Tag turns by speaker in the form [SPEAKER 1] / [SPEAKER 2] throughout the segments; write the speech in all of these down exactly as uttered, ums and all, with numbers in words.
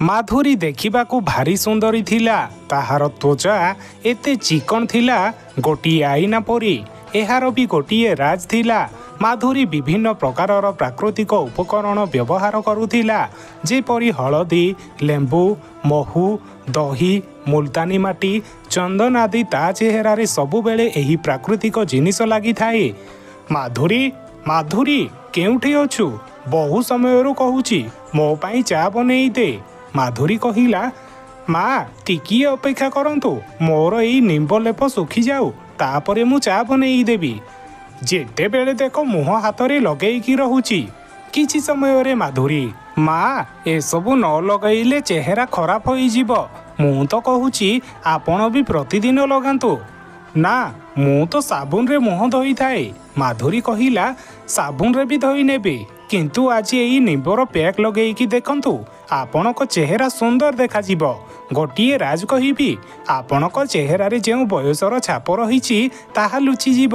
[SPEAKER 1] ମାଧୁରୀ ଦେଖିବାକୁ ଭାରି ସୁନ୍ଦରୀ ଥିଲା। ତାହାର ତ୍ୱଚା ଏତେ ଚିକଣ ଥିଲା ଗୋଟିଏ ଆଇନା ପରି। ଏହାର ବି ଗୋଟିଏ ରାଜ ଥିଲା। ମାଧୁରୀ ବିଭିନ୍ନ ପ୍ରକାରର ପ୍ରାକୃତିକ ଉପକରଣ ବ୍ୟବହାର କରୁଥିଲା, ଯେପରି ହଳଦୀ, ଲେମ୍ବୁ, ମହୁ, ଦହି, ମୁଲତାନୀ ମାଟି, ଚନ୍ଦନ ଆଦି। ତା ଚେହେରାରେ ସବୁବେଳେ ଏହି ପ୍ରାକୃତିକ ଜିନିଷ ଲାଗିଥାଏ। ମାଧୁରୀ ମାଧୁରୀ କେଉଁଠି ଅଛୁ? ବହୁ ସମୟରୁ କହୁଛି ମୋ ପାଇଁ ଚା ବନେଇ ଦେ। ମାଧୁରୀ କହିଲା, ମା ଟିକିଏ ଅପେକ୍ଷା କରନ୍ତୁ, ମୋର ଏଇ ନିମ୍ବ ଲେପ ଶୁଖିଯାଉ, ତାପରେ ମୁଁ ଚା ବନେଇ ଦେବି। ଯେତେବେଳେ ଦେଖ ମୁହଁ ହାତରେ ଲଗେଇକି ରହୁଛି। କିଛି ସମୟରେ ମାଧୁରୀ, ମା ଏସବୁ ନ ଲଗାଇଲେ ଚେହେରା ଖରାପ ହୋଇଯିବ। ମୁଁ ତ କହୁଛି ଆପଣ ବି ପ୍ରତିଦିନ ଲଗାନ୍ତୁ। ନା, ମୁଁ ତ ସାବୁନରେ ମୁହଁ ଧୋଇଥାଏ। ମାଧୁରୀ କହିଲା, ସାବୁନରେ ବି ଧୋଇ ନେବେ, କିନ୍ତୁ ଆଜି ଏଇ ନିମ୍ବର ପ୍ୟାକ୍ ଲଗେଇକି ଦେଖନ୍ତୁ, ଆପଣଙ୍କ ଚେହେରା ସୁନ୍ଦର ଦେଖାଯିବ। ଗୋଟିଏ ରାଜ କହିବି, ଆପଣଙ୍କ ଚେହେରାରେ ଯେଉଁ ବୟସର ଛାପ ରହିଛି ତାହା ଲୁଚିଯିବ।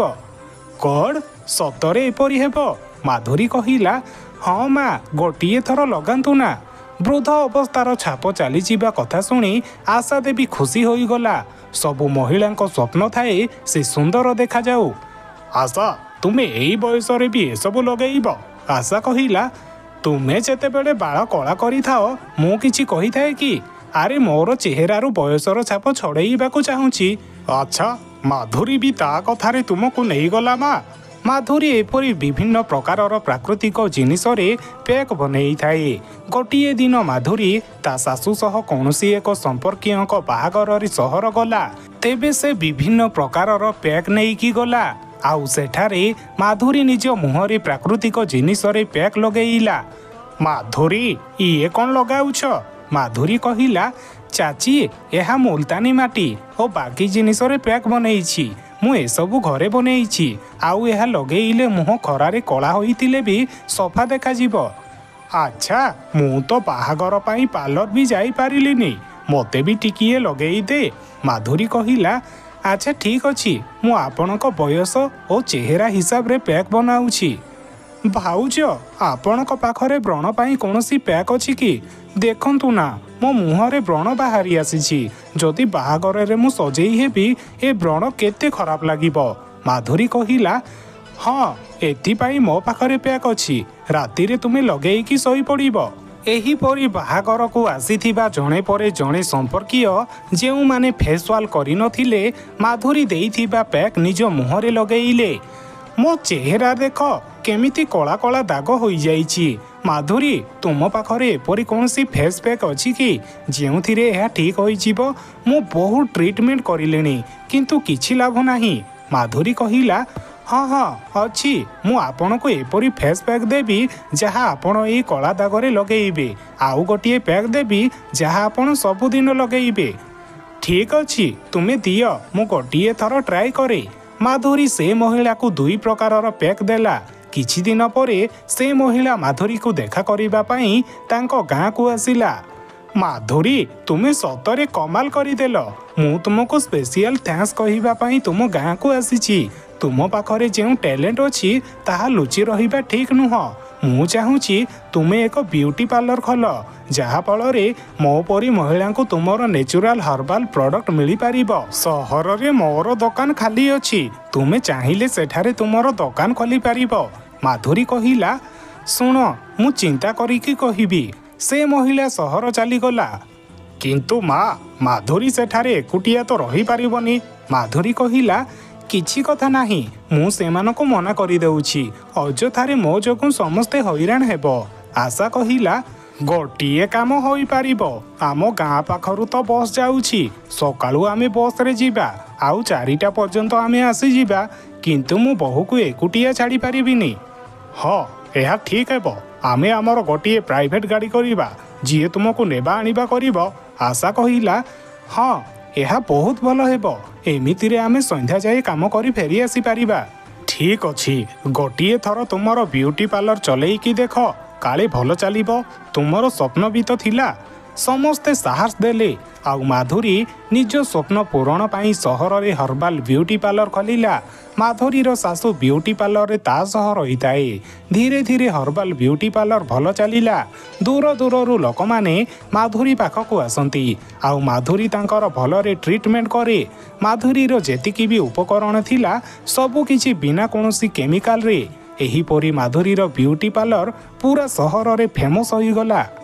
[SPEAKER 1] କଣ ସତରେ ଏପରି ହେବ? ମାଧୁରୀ କହିଲା, ହଁ ମା, ଗୋଟିଏ ଥର ଲଗାନ୍ତୁ ନା। ବୃଦ୍ଧ ଅବସ୍ଥାର ଛାପ ଚାଲିଯିବା କଥା ଶୁଣି ଆଶା ଦେବୀ ଖୁସି ହୋଇଗଲା। ସବୁ ମହିଳାଙ୍କ ସ୍ୱପ୍ନ ଥାଏ ସେ ସୁନ୍ଦର ଦେଖାଯାଉ। ଆଶା, ତୁମେ ଏଇ ବୟସରେ ବି ଏସବୁ ଲଗେଇବ? ଆଶା କହିଲା, ତୁମେ ଯେତେବେଳେ ବାଳ କଳା କରିଥାଅ ମୁଁ କିଛି କହିଥାଏ କି? ଆରେ ମୋର ଚେହେରାରୁ ବୟସର ଛାପ ଛଡ଼େଇବାକୁ ଚାହୁଁଛି। ଆଚ୍ଛା, ମାଧୁରୀ ବି ତା କଥାରେ ତୁମକୁ ନେଇଗଲା ମା। ମାଧୁରୀ ଏପରି ବିଭିନ୍ନ ପ୍ରକାରର ପ୍ରାକୃତିକ ଜିନିଷରେ ପ୍ୟାକ୍ ବନେଇଥାଏ। ଗୋଟିଏ ଦିନ ମାଧୁରୀ ତା ଶାଶୁ ସହ କୌଣସି ଏକ ସମ୍ପର୍କୀୟଙ୍କ ବାହାଘରରେ ସହର ଗଲା। ତେବେ ସେ ବିଭିନ୍ନ ପ୍ରକାରର ପ୍ୟାକ୍ ନେଇକି ଗଲା। ଆଉ ସେଠାରେ ମାଧୁରୀ ନିଜ ମୁହଁରେ ପ୍ରାକୃତିକ ଜିନିଷରେ ପ୍ୟାକ୍ ଲଗେଇଲା। ମାଧୁରୀ, ଇଏ କ'ଣ ଲଗାଉଛ? ମାଧୁରୀ କହିଲା, ଚାଚୀ, ଏହା ମୁଲତାନୀ ମାଟି ଓ ବାକି ଜିନିଷରେ ପ୍ୟାକ୍ ବନେଇଛି। ମୁଁ ଏସବୁ ଘରେ ବନେଇଛି। ଆଉ ଏହା ଲଗେଇଲେ ମୁହଁ ଖରାରେ କଳା ହୋଇଥିଲେ ବି ସଫା ଦେଖାଯିବ। ଆଚ୍ଛା, ମୁଁ ତ ବାହାଘର ପାଇଁ ପାର୍ଲର ବି ଯାଇପାରିଲିନି, ମୋତେ ବି ଟିକିଏ ଲଗେଇ ଦେ। ମାଧୁରୀ କହିଲା, ଆଚ୍ଛା ଠିକ୍ ଅଛି, ମୁଁ ଆପଣଙ୍କ ବୟସ ଓ ଚେହେରା ହିସାବରେ ପ୍ୟାକ୍ ବନାଉଛି। ଭାଉଜ, ଆପଣଙ୍କ ପାଖରେ ବ୍ରଣ ପାଇଁ କୌଣସି ପ୍ୟାକ୍ ଅଛି କି? ଦେଖନ୍ତୁ ନା, ମୋ ମୁହଁରେ ବ୍ରଣ ବାହାରି ଆସିଛି। ଯଦି ବାହାଘରରେ ମୁଁ ସଜେଇ ହେବି ଏ ବ୍ରଣ କେତେ ଖରାପ ଲାଗିବ। ମାଧୁରୀ କହିଲା, ହଁ, ଏଥିପାଇଁ ମୋ ପାଖରେ ପ୍ୟାକ୍ ଅଛି। ରାତିରେ ତୁମେ ଲଗେଇକି ଶୋଇପଡ଼ିବ। ଏହିପରି ବାହାଘରକୁ ଆସିଥିବା ଜଣେ ପରେ ଜଣେ ସମ୍ପର୍କୀୟ ଯେଉଁମାନେ ଫେସୱାଲ କରିନଥିଲେ ମାଧୁରୀ ଦେଇଥିବା ପ୍ୟାକ୍ ନିଜ ମୁହଁରେ ଲଗେଇଲେ। ମୋ ଚେହେରା ଦେଖ କେମିତି କଳା କଳା ଦାଗ ହୋଇଯାଇଛି। ମାଧୁରୀ, ତୁମ ପାଖରେ ଏପରି କୌଣସି ଫେସ୍ ପ୍ୟାକ୍ ଅଛି କି ଯେଉଁଥିରେ ଏହା ଠିକ୍ ହୋଇଯିବ? ମୁଁ ବହୁତ ଟ୍ରିଟମେଣ୍ଟ କରିଲିଣି କିନ୍ତୁ କିଛି ଲାଭ ନାହିଁ। ମାଧୁରୀ କହିଲା, ହଁ ହଁ ଅଛି, ମୁଁ ଆପଣଙ୍କୁ ଏପରି ଫେସ୍ ପ୍ୟାକ୍ ଦେବି ଯାହା ଆପଣ ଏଇ କଳା ଦାଗରେ ଲଗେଇବେ। ଆଉ ଗୋଟିଏ ପ୍ୟାକ୍ ଦେବି ଯାହା ଆପଣ ସବୁଦିନ ଲଗେଇବେ। ଠିକ୍ ଅଛି, ତୁମେ ଦିଅ, ମୁଁ ଗୋଟିଏ ଥର ଟ୍ରାଏ କରେ। ମାଧୁରୀ ସେ ମହିଳାକୁ ଦୁଇ ପ୍ରକାରର ପ୍ୟାକ୍ ଦେଲା। କିଛି ଦିନ ପରେ ସେ ମହିଳା ମାଧୁରୀକୁ ଦେଖା କରିବା ପାଇଁ ତାଙ୍କ ଗାଁକୁ ଆସିଲା। ମାଧୁରୀ, ତୁମେ ସତରେ କମାଲ କରିଦେଲ। ମୁଁ ତୁମକୁ ସ୍ପେସିଆଲ ଥ୍ୟାଙ୍କ୍ସ କହିବା ପାଇଁ ତୁମ ଗାଁକୁ ଆସିଛି। ତୁମ ପାଖରେ ଯେଉଁ ଟ୍ୟାଲେଣ୍ଟ ଅଛି ତାହା ଲୁଚି ରହିବା ଠିକ୍ ନୁହଁ। ମୁଁ ଚାହୁଁଛି ତୁମେ ଏକ ବିୟୁଟି ପାର୍ଲର ଖୋଲ, ଯାହାଫଳରେ ମୋ ପରି ମହିଳାଙ୍କୁ ତୁମର ନ୍ୟାଚୁରାଲ ହର୍ବାଲ ପ୍ରଡକ୍ଟ ମିଳିପାରିବ। ସହରରେ ମୋର ଦୋକାନ ଖାଲି ଅଛି, ତୁମେ ଚାହିଁଲେ ସେଠାରେ ତୁମର ଦୋକାନ ଖୋଲିପାରିବ। ମାଧୁରୀ କହିଲା, ଶୁଣ, ମୁଁ ଚିନ୍ତା କରିକି କହିବି। ସେ ମହିଳା ସହର ଚାଲିଗଲା। କିନ୍ତୁ ମା, ମାଧୁରୀ ସେଠାରେ ଏକୁଟିଆ ତ ରହିପାରିବନି। ମାଧୁରୀ କହିଲା, କିଛି କଥା ନାହିଁ, ମୁଁ ସେମାନଙ୍କୁ ମନା କରିଦେଉଛି। ଅଯଥାରେ ମୋ ଯୋଗୁଁ ସମସ୍ତେ ହଇରାଣ ହେବ। ଆଶା କହିଲା, ଗୋଟିଏ କାମ ହୋଇପାରିବ। ଆମ ଗାଁ ପାଖରୁ ତ ବସ୍ ଯାଉଛି। ସକାଳୁ ଆମେ ବସ୍ରେ ଯିବା, ଆଉ ଚାରିଟା ପର୍ଯ୍ୟନ୍ତ ଆମେ ଆସିଯିବା। କିନ୍ତୁ ମୁଁ ବୋହୂକୁ ଏକୁଟିଆ ଛାଡ଼ିପାରିବିନି। ହଁ, ଏହା ଠିକ୍ ହେବ। ଆମେ ଆମର ଗୋଟିଏ ପ୍ରାଇଭେଟ୍ ଗାଡ଼ି କରିବା, ଯିଏ ତୁମକୁ ନେବା ଆଣିବା କରିବ। ଆଶା କହିଲା, ହଁ, ଏହା ବହୁତ ଭଲ ହେବ। ଏମିତିରେ ଆମେ ସନ୍ଧ୍ୟା ଯାଏ କାମ କରି ଫେରି ଆସିପାରିବା। ଠିକ୍ ଅଛି, ଗୋଟିଏ ଥର ତୁମର ବିୟୁଟି ପାର୍ଲର ଚଲେଇକି ଦେଖ, କାଳେ ଭଲ ଚାଲିବ। ତୁମର ସ୍ୱପ୍ନ ବି ତ ଥିଲା। ସମସ୍ତେ ସାହସ ଦେଲେ ଆଉ ମାଧୁରୀ ନିଜ ସ୍ୱପ୍ନ ପୂରଣ ପାଇଁ ସହରରେ ହର୍ବାଲ ବିୟୁଟି ପାର୍ଲର ଖୋଲିଲା। ମାଧୁରୀର ଶାଶୁ ବିୟୁଟି ପାର୍ଲରରେ ତା ସହ ରହିଥାଏ। ଧୀରେ ଧୀରେ ହର୍ବାଲ ବିୟୁଟି ପାର୍ଲର ଭଲ ଚାଲିଲା। ଦୂର ଦୂରରୁ ଲୋକମାନେ ମାଧୁରୀ ପାଖକୁ ଆସନ୍ତି ଆଉ ମାଧୁରୀ ତାଙ୍କର ଭଲରେ ଟ୍ରିଟମେଣ୍ଟ କରେ। ମାଧୁରୀର ଯେତିକି ବି ଉପକରଣ ଥିଲା ସବୁକିଛି ବିନା କୌଣସି କେମିକାଲରେ। ଏହିପରି ମାଧୁରୀର ବିୟୁଟି ପାର୍ଲର ପୁରା ସହରରେ ଫେମସ୍ ହୋଇଗଲା।